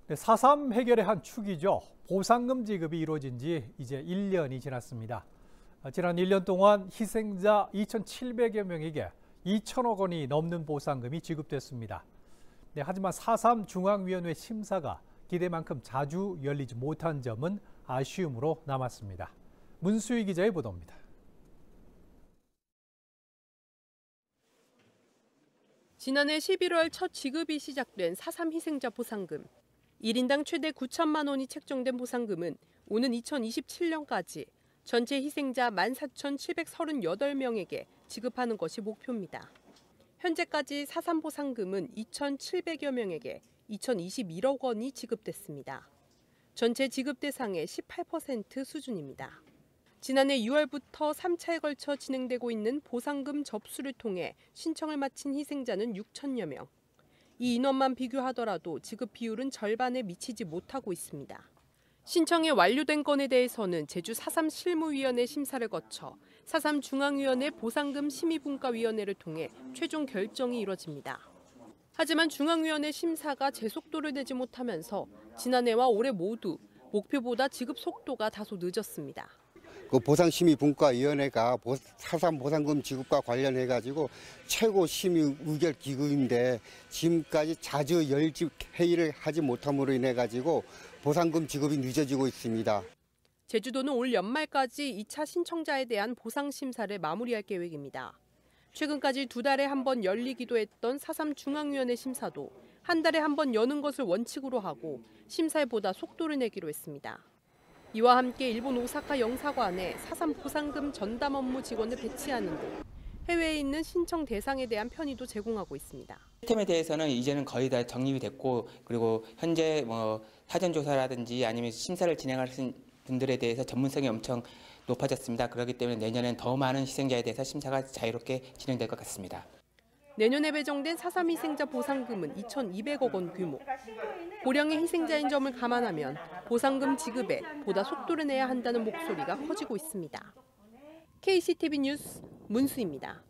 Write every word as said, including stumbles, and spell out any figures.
네, 사 삼 해결의 한 축이죠. 보상금 지급이 이루어진 지 이제 일 년이 지났습니다. 지난 일 년 동안 희생자 이천칠백여 명에게 이천억 원이 넘는 보상금이 지급됐습니다. 네, 하지만 사 삼 중앙위원회 심사가 기대만큼 자주 열리지 못한 점은 아쉬움으로 남았습니다. 문수희 기자의 보도입니다. 지난해 십일월 첫 지급이 시작된 사 삼 희생자 보상금. 일 인당 최대 구천만 원이 책정된 보상금은 오는 이천이십칠 년까지 전체 희생자 만 사천칠백삼십팔 명에게 지급하는 것이 목표입니다. 현재까지 사 삼 보상금은 이천칠백여 명에게 이천이십일억 원이 지급됐습니다. 전체 지급 대상의 십팔 퍼센트 수준입니다. 지난해 유월부터 삼 차에 걸쳐 진행되고 있는 보상금 접수를 통해 신청을 마친 희생자는 육천여 명. 이 인원만 비교하더라도 지급 비율은 절반에 미치지 못하고 있습니다. 신청이 완료된 건에 대해서는 제주 사 삼 실무위원회 심사를 거쳐 사 삼 중앙위원회 보상금 심의분과위원회를 통해 최종 결정이 이뤄집니다. 하지만 중앙위원회 심사가 제속도를 내지 못하면서 지난해와 올해 모두 목표보다 지급 속도가 다소 늦었습니다. 그 보상심의분과위원회가 사 삼 보상금 지급과 관련해 가지고 최고 심의 의결 기구인데 지금까지 자주 열집 회의를 하지 못함으로 인해 가지고 보상금 지급이 늦어지고 있습니다. 제주도는 올 연말까지 이 차 신청자에 대한 보상 심사를 마무리할 계획입니다. 최근까지 두 달에 한 번 열리기도 했던 사 삼 중앙위원회 심사도 한 달에 한 번 여는 것을 원칙으로 하고 심사에 보다 속도를 내기로 했습니다. 이와 함께 일본 오사카 영사관에 사 삼 보상금 전담 업무 직원을 배치하는 등 해외에 있는 신청 대상에 대한 편의도 제공하고 있습니다. 시스템에 대해서는 이제는 거의 다 정립이 됐고, 그리고 현재 뭐 사전 조사라든지 아니면 심사를 진행하신 분들에 대해서 전문성이 엄청 높아졌습니다. 그렇기 때문에 내년엔 더 많은 희생자에 대해서 심사가 자유롭게 진행될 것 같습니다. 내년에 배정된 사 삼 희생자 보상금은 이천이백억 원 규모. 고령의 희생자인 점을 감안하면 보상금 지급에 보다 속도를 내야 한다는 목소리가 커지고 있습니다. 케이씨티비 뉴스 문수입니다.